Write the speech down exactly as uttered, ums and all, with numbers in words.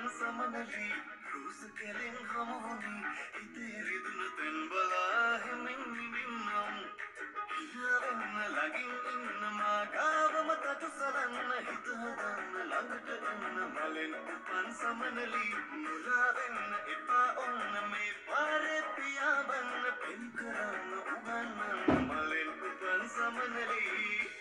උපන් සමනලි රෝස කෙලෙන් හමුවුනි හිතේ රිදුන තෙන් බලා හිමින් නිමින්නම් හිරවෙන්න ලගින් ඉන්න මාගාවම තටු සලන්න හිත හදන්න ළඟට එන්න මලෙන් උපන් සමනලි මුලා වෙන්න එපා ඔන්න මේ පාරේ පියාඹන්න පෙම් කරන්න උගන්නන්න මලෙන් උපන් සමනලි